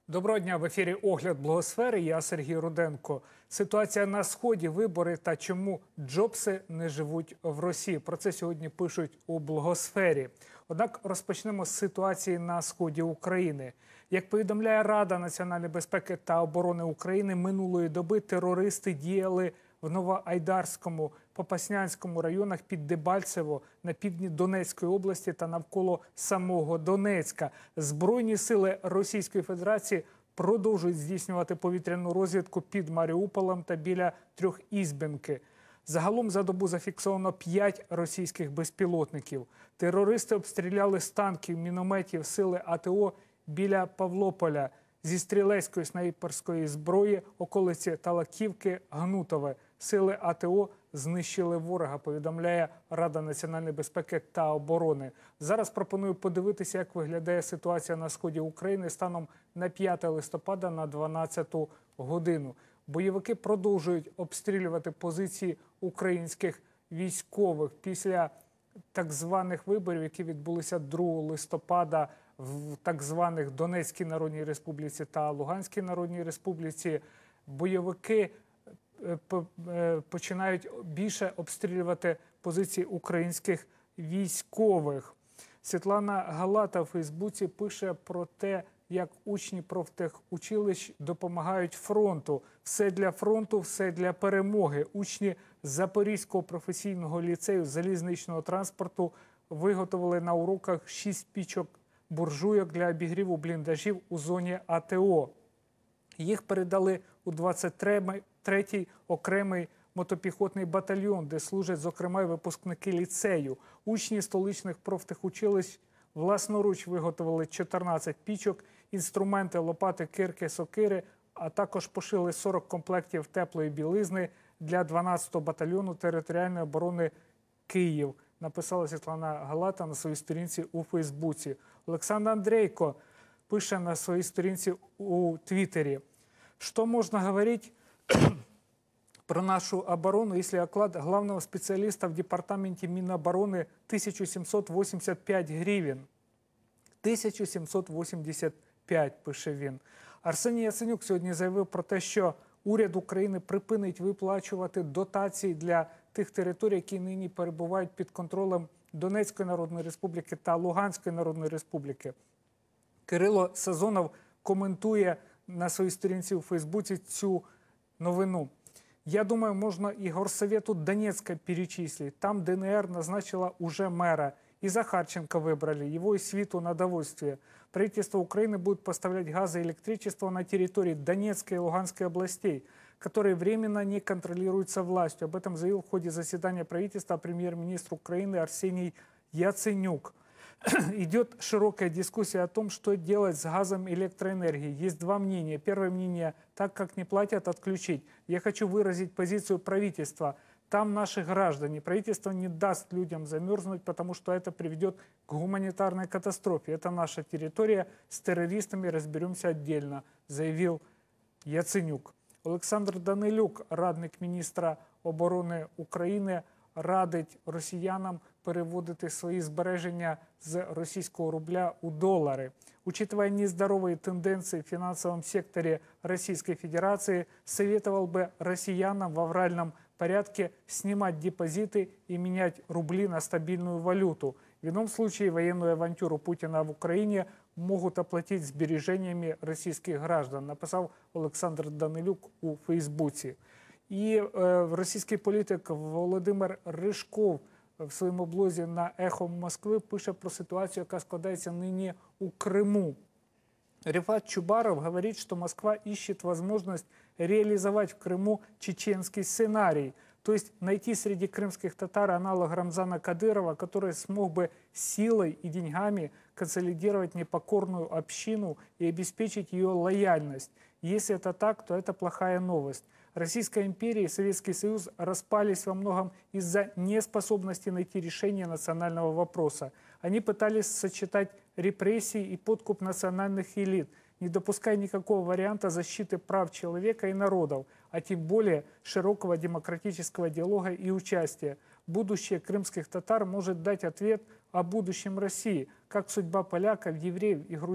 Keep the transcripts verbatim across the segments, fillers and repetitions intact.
Доброго дня, в ефірі «Огляд Блогосфери». Я Сергій Руденко. Ситуація на Сході, вибори та чому джобси не живуть в Росії. Про це сьогодні пишуть у Блогосфері. Однак розпочнемо з ситуації на Сході України. Як повідомляє Рада національної безпеки та оборони України, минулої доби терористи діяли в Новоайдарському, Попаснянському районах під Дебальцево на півдні Донецької області та навколо самого Донецька. Збройні сили Російської Федерації продовжують здійснювати повітряну розвідку під Маріуполем та біля Трьохізбенки. Загалом за добу зафіксовано п'ять російських безпілотників. Терористи обстріляли з танків, мінометів сили АТО біля Павлополя, зі стрілецької снайперської зброї околиці Талаківки, Гнутове. Сили АТО знищили ворога, повідомляє Рада національної безпеки та оборони. Зараз пропоную подивитися, як виглядає ситуація на сході України станом на п'яте листопада на дванадцяту годину. Бойовики продовжують обстрілювати позиції українських військових після так званих виборів, які відбулися другого листопада в так званих Донецькій Народній Республіці та Луганській Народній Республіці. Бойовики починають більше обстрілювати позиції українських військових. Світлана Галата у Фейсбуці пише про те, як учні профтехучилищ допомагають фронту. Все для фронту, все для перемоги. Учні Запорізького професійного ліцею залізничного транспорту виготовили на уроках шість пічок буржуйок для обігріву бліндажів у зоні АТО. Їх передали у двадцять третій окремий мотопіхотний батальйон, де служать, зокрема, і випускники ліцею. Учні столичних профтехучилищ власноруч виготовили чотирнадцять пічок, інструменти, лопати, кирки, сокири, а також пошили сорок комплектів теплої білизни для дванадцятого батальйону територіальної оборони «Київ», написала Світлана Галата на своїй сторінці у Фейсбуці. Олександр Андрейко пише на своїй сторінці у Твіттері: «Что можно говорить про нашу оборону, если оклад главного специалиста в департаменте Минобороны тысяча семьсот восемьдесят пять гривен?» тисяча сімсот вісімдесят п'ять, пише він. Арсеній Яценюк сьогодні заявив про те, що уряд України припинить виплачувати дотації для тих територій, які нині перебувають під контролем Донецької Народної Республіки та Луганської Народної Республіки. Кирило Сазонов коментує на своїй сторінці у Фейсбуці цю новину. «Я думаю, можно и горсовету Донецка перечислить. Там ДНР назначила уже мэра. И Захарченко выбрали, его и свиту на довольствие. Правительство Украины будет поставлять газ и электричество на территории Донецкой и Луганской областей, которые временно не контролируются властью». Об этом заявил в ходе заседания правительства премьер-министр Украины Арсений Яценюк. Идет широкая дискуссия о том, что делать с газом и электроэнергией. Есть два мнения. Первое мнение – так как не платят, отключить. Я хочу выразить позицию правительства. Там наши граждане. Правительство не даст людям замерзнуть, потому что это приведет к гуманитарной катастрофе. Это наша территория. С террористами разберемся отдельно, заявил Яценюк. Олександр Данилюк, радник міністра оборони України, радить росіянам переводити свої збереження з російського рубля у долари. Учитывая нездоровые тенденции в финансовом секторе Российской Федерации, советовал бы россиянам в авральном порядке снимать депозиты и менять рубли на стабильную валюту. В ином случае военную авантюру Путина в Украине могут оплатить сбережениями российских граждан, написал Олександр Данилюк у Фейсбуці. І е, російський політик Володимир Ришков в своєму блозі на «Ехо Москви» пише про ситуацію, яка складається нині у Криму. Рифат Чубаров говорит, что Москва ищет возможность реализовать в Крыму чеченский сценарий, то есть найти среди крымских татар аналог Рамзана Кадырова, который смог бы силой и деньгами консолидировать непокорную общину и обеспечить ее лояльность. Если это так, то это плохая новость. Российская империя и Советский Союз распались во многом из-за неспособности найти решение национального вопроса. Они пытались сочетать репрессии и подкуп национальных элит, не допуская никакого варианта защиты прав человека и народов, а тем более широкого демократического диалога и участия. Будущее крымских татар может дать ответ о будущем России, как судьба поляков, евреев и грузин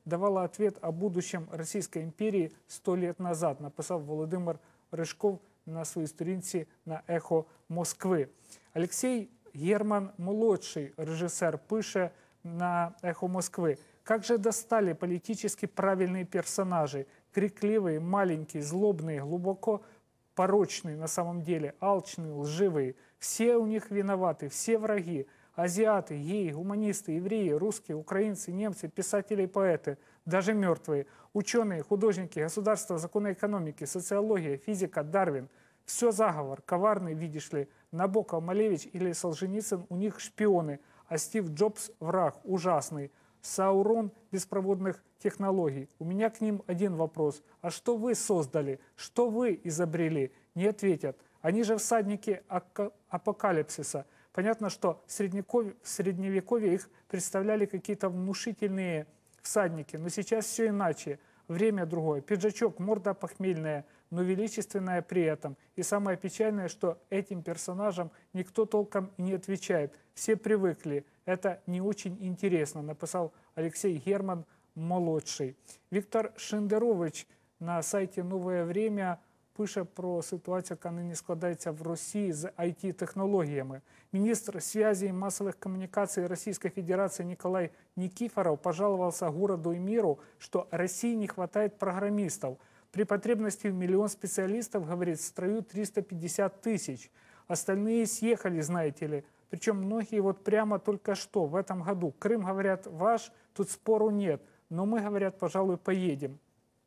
давала ответ о будущем Российской империи сто лет назад, написав Володимир Ришков на своїй сторінці на «Ехо Москви». Алексей Герман-молодший, режиссер, пише на «Эхо Москвы». «Как же достали политически правильные персонажи, крикливые, маленькие, злобные, глубоко порочные на самом деле, алчные, лживые. Все у них виноваты, все враги. Азиаты, геи, гуманисты, евреи, русские, украинцы, немцы, писатели и поэты, даже мертвые, ученые, художники, государство, законы экономики, социология, физика, Дарвин. Все заговор, коварный, видишь ли. Набоков, Малевич или Солженицын у них шпионы, а Стив Джобс враг, ужасный. Саурон беспроводных технологий. У меня к ним один вопрос. А что вы создали? Что вы изобрели? Не ответят. Они же всадники апокалипсиса. Понятно, что в Средневековье их представляли какие-то внушительные всадники, но сейчас все иначе. Время другое. Пиджачок, морда похмельная, но величественная при этом. И самое печальное, что этим персонажам никто толком и не отвечает. Все привыкли. Это не очень интересно, написал Алексей Герман-молодший. Віктор Шендерович на сайті «Нове время» пише про ситуацію, яка нині складається в Росії з ай ті-технологіями. Министр связи и массовых коммуникаций Российской Федерации Николай Никифоров пожаловался городу и миру, что России не хватает программистов. При потребности в миллион специалистов, говорит, в строю триста пятьдесят тысяч. Остальные съехали, знаете ли. Причем многие вот прямо только что, в этом году. Крым, говорят, ваш, тут спору нет. Но мы, говорят, пожалуй, поедем.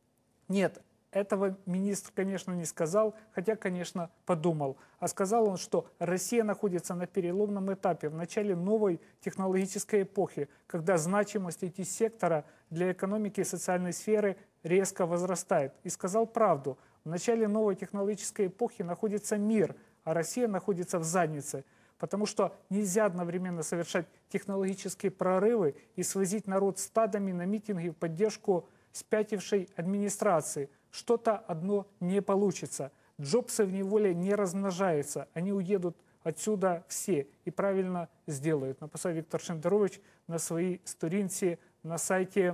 Нет, этого министр, конечно, не сказал, хотя, конечно, подумал. А сказал он, что Россия находится на переломном этапе, в начале новой технологической эпохи, когда значимость ай ти-сектора для экономики и социальной сферы резко возрастает. И сказал правду. В начале новой технологической эпохи находится мир, а Россия находится в заднице. Потому что нельзя одновременно совершать технологические прорывы и свозить народ стадами на митинги в поддержку спятившей администрации. Что-то одно не получится. Джобсы в неволе не размножаются. Они уедут отсюда все и правильно сделают. Написав Віктор Шендерович на своїй сторінці на сайті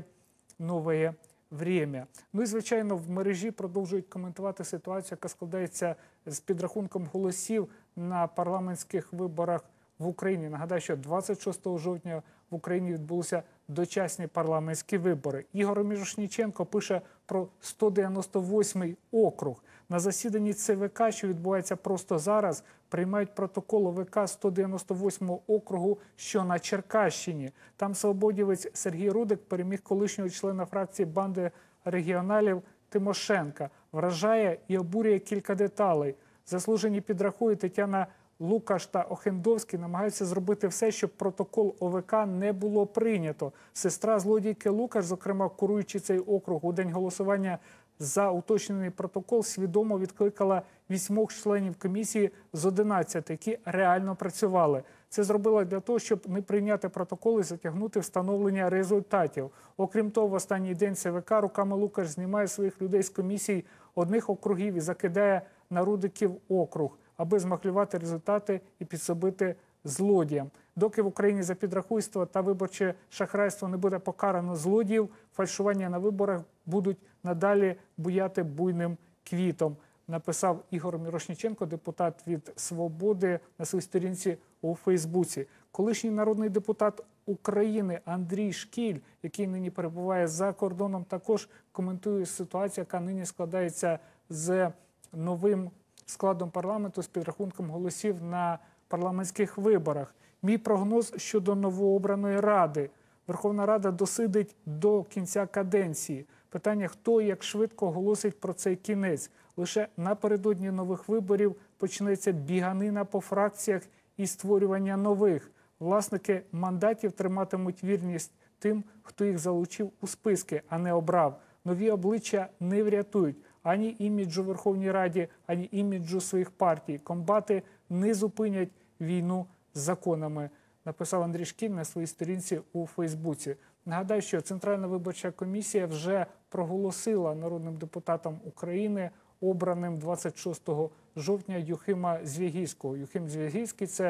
«Нове время». Ну і, звичайно, в мережі продовжують коментувати ситуацію, яка складається з підрахунком голосів на парламентських виборах в Україні. Нагадаю, що двадцять шостого жовтня в Україні відбулися дочасні парламентські вибори. Ігор Мірошніченко пише про сто дев'яносто восьмий округ. На засіданні це ве ка, що відбувається просто зараз, приймають протокол о ве ка сто дев'яносто восьмого округу, що на Черкащині. Там свободівець Сергій Рудик переміг колишнього члена фракції банди регіоналів Тимошенка. Вражає і обурює кілька деталей. Заслужені підрахує Тетяна Лукаш та Охендовський намагаються зробити все, щоб протокол о ве ка не було прийнято. Сестра злодійки Лукаш, зокрема, куруючи цей округ у день голосування за уточнений протокол, свідомо відкликала вісьмох членів комісії з одинадцяти, які реально працювали. Це зробила для того, щоб не прийняти протокол і затягнути встановлення результатів. Окрім того, в останній день це ве ка руками Лукаш знімає своїх людей з комісій одних округів і закидає на Рудиків округ, аби змахлювати результати і підсобити злодіям. Доки в Україні за підрахуйство та виборче шахрайство не буде покарано злодіїв, фальшування на виборах будуть надалі буяти буйним квітом, написав Ігор Мірошніченко, депутат від «Свободи», на своїй сторінці у Фейсбуці. Колишній народний депутат України Андрій Шкіль, який нині перебуває за кордоном, також коментує ситуацію, яка нині складається з новим складом парламенту, з підрахунком голосів на парламентських виборах. Мій прогноз щодо новообраної Ради. Верховна Рада досидить до кінця каденції. Питання, хто і як швидко оголосить про цей кінець. Лише напередодні нових виборів почнеться біганина по фракціях і створювання нових. Власники мандатів триматимуть вірність тим, хто їх залучив у списки, а не обрав. Нові обличчя не врятують ані іміджу Верховній Раді, ані іміджу своїх партій. Комбати не зупинять війну з законами, написав Андрій Шкіль на своїй сторінці у Фейсбуці. Нагадаю, що Центральна виборча комісія вже проголосила народним депутатам України, обраним двадцять шостого жовтня, Юхима Звягільського. Юхим Звягільський – це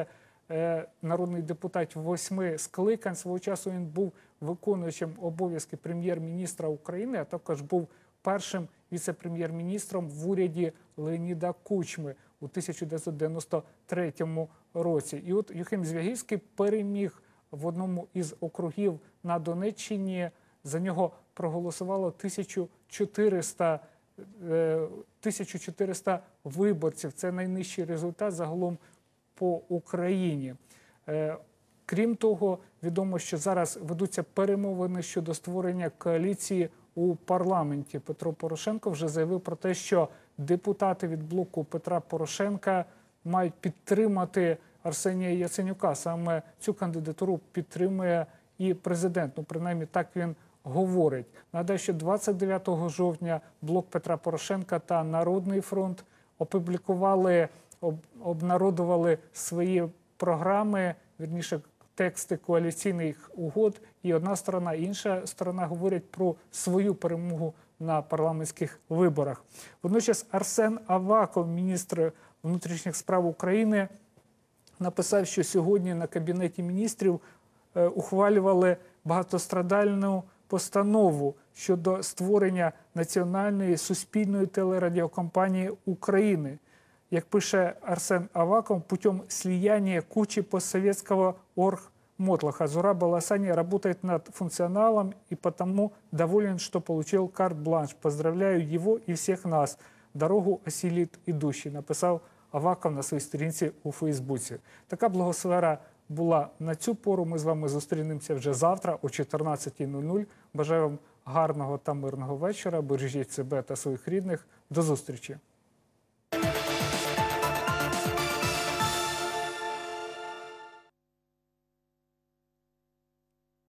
е, народний депутат восьми скликань. Свого часу він був виконуючим обов'язки прем'єр-міністра України, а також був першим віце-прем'єр-міністром в уряді Леоніда Кучми у тисяча дев'ятсот дев'яносто третьому році. І от Юхим Звягільський переміг в одному із округів на Донеччині. За нього проголосувало тисяча чотириста, тисяча чотириста виборців. Це найнижчий результат загалом по Україні. Крім того, відомо, що зараз ведуться перемовини щодо створення коаліції у парламенті. Петро Порошенко вже заявив про те, що депутати від блоку Петра Порошенка мають підтримати Арсенія Яценюка. Саме цю кандидатуру підтримує і президент. Ну, принаймні, так він говорить. Нагадаю, що двадцять дев'ятого жовтня блок Петра Порошенка та Народний фронт опублікували, об, обнародували свої програми, вірніше, тексти коаліційних угод, і одна сторона, і інша сторона говорять про свою перемогу на парламентських виборах. Водночас Арсен Аваков, міністр внутрішніх справ України, написав, що сьогодні на Кабінеті міністрів е, ухвалювали багатострадальну постанову щодо створення національної суспільної телерадіокомпанії України. Як пише Арсен Аваков, путем слияния кучи постсоветского оргмотлаха Зураб Аласани работает над функционалом и потому доволен, что получил карт-бланш. Поздравляю его и всех нас. Дорогу осилит идущий, написав Аваков на своїй сторінці у Фейсбуці. Така благосфера була на цю пору. Ми з вами зустрінемося вже завтра о чотирнадцятій нуль нуль. Бажаю вам гарного та мирного вечора. Бережіть себе та своїх рідних. До зустрічі.